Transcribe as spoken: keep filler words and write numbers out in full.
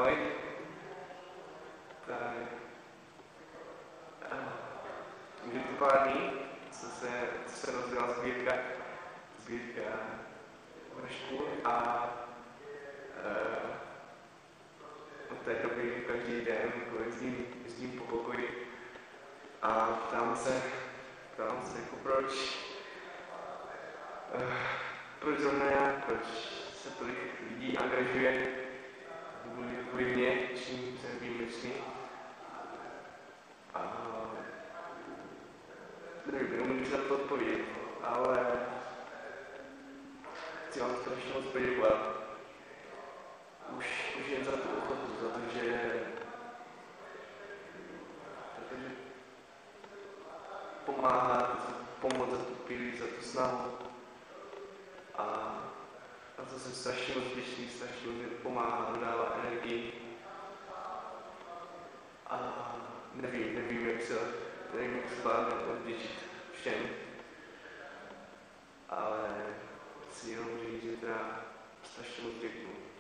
hlavy. Tak už je to pár dní, co se, co se rozdělala sbírka, sbírka vršku a uh, od té doby každý den jezdím, jezdím po pokoji a ptám se, ptám se jako proč, uh, proč zrovna já, proč se tolik lidí angažuje kvůli mě, čím jsem výjimečný. A nevím, nemůžu za to odpovědět, ale chci vám strašně moc poděkovat. Už, už jen za tu ochotu, za to, že, za to, že pomáháte, za pomoc, za tu píli, za tu snahu. A, a to jsem strašně moc vděčný, strašně mi pomáhá, dává energii. A nevím, nevím, jak se, nevím, jak se vám odděčit všem. Ale chci jenom říct, že teda strašně moc děkuju.